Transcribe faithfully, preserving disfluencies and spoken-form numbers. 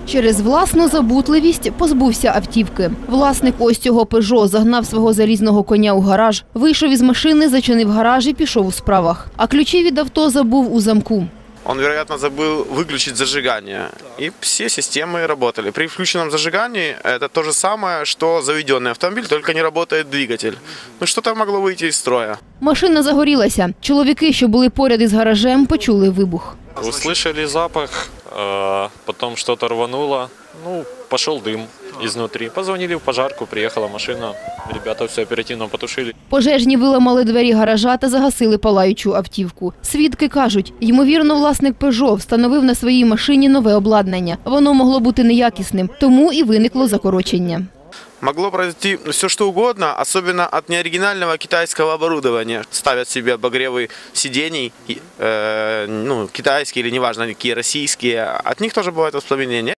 Через власну забутливість позбувся автівки. Власник ось цього «Пежо» загнав свого залізного коня у гараж, вийшов із машини, зачинив гараж і пішов у справах. А ключі від авто забув у замку. Он, вероятно, забыл выключить зажигание. И все системы работали. При включенном зажигании это то же самое, что заведенный автомобиль, только не работает двигатель. Ну, что-то могло выйти из строя. Машина загорілася. Чоловіки, що були поряд із гаражем, почули вибух. Услышали запах, потом что-то рвануло, ну, пошел дым изнутри. Позвонили в пожарку, приехала машина, ребята все оперативно потушили. Пожежні виламали двері гаража та загасили палаючу автівку. Свідки кажуть, ймовірно, власник «Пежо» встановив на своїй машині нове обладнання. Воно могло бути неякісним, тому і виникло закорочення. Могло произойти все что угодно, особенно от неоригинального китайского оборудования. Ставят себе обогревы сидений, э, ну, китайские или неважно, какие российские. От них тоже бывает воспламенение.